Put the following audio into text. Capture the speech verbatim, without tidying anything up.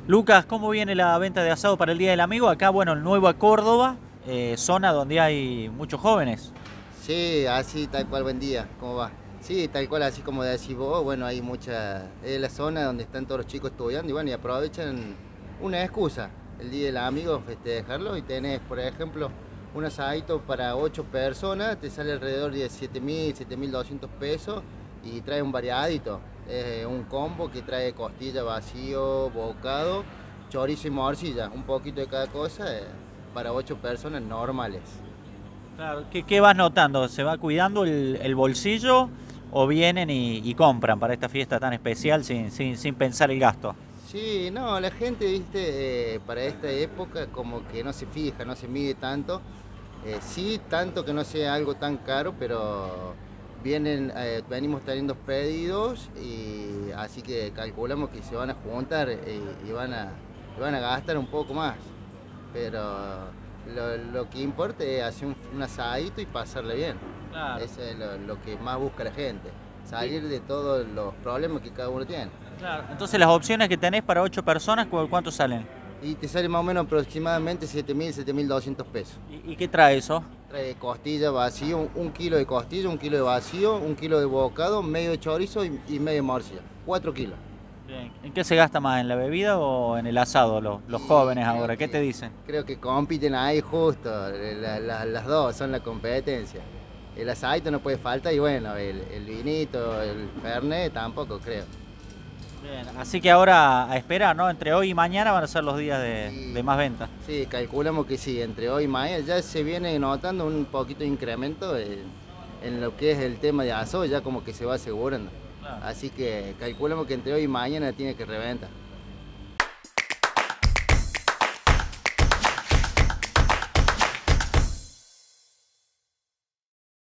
Lucas, ¿cómo viene la venta de asado para el Día del Amigo? Acá, bueno, en Nueva Córdoba, eh, zona donde hay muchos jóvenes. Sí, así tal cual, buen día, ¿cómo va? Sí, tal cual, así como decís vos, bueno, hay mucha, es la zona donde están todos los chicos estudiando y bueno, y aprovechan una excusa, el día del amigo, festejarlo y tenés, por ejemplo, un asadito para ocho personas, te sale alrededor de siete mil, siete mil doscientos pesos y trae un variadito, es un combo que trae costilla, vacío, bocado, chorizo y morcilla, un poquito de cada cosa, eh, para ocho personas normales. Claro, ¿qué, qué vas notando? ¿Se va cuidando el, el bolsillo o vienen y, y compran para esta fiesta tan especial sin, sin, sin pensar el gasto? Sí, no, la gente, viste, eh, para esta época como que no se fija, no se mide tanto. Eh, sí, tanto que no sea algo tan caro, pero vienen, eh, venimos teniendo pedidos y así que calculamos que se van a juntar eh, y van a, y van a gastar un poco más. Pero lo, lo que importa es hacer un, un asadito y pasarle bien. Claro. Eso es lo, lo que más busca la gente, salir de todos los problemas que cada uno tiene. Claro. Entonces, las opciones que tenés para ocho personas, ¿cu- ¿cuánto salen? Y te sale más o menos aproximadamente siete mil, siete mil doscientos pesos. ¿Y, y qué trae eso? Trae costilla vacío, un, un kilo de costilla, un kilo de vacío, un kilo de bocado, medio de chorizo y, y medio de morcilla. Cuatro kilos. Bien. ¿En qué se gasta más? ¿En la bebida o en el asado los, los Y jóvenes creo ahora? ¿Qué te que, dicen? creo que compiten ahí justo, la- la- las dos son la competencia. El asadito no puede faltar y bueno, el, el vinito, el fernet tampoco creo. Bien, así que ahora a esperar, ¿no? Entre hoy y mañana van a ser los días de, de Y más venta. sí, calculamos que sí, entre hoy y mañana ya se viene notando un poquito de incremento en, en lo que es el tema de asado, ya como que se va asegurando. Claro. Así que calculamos que entre hoy y mañana tiene que reventar.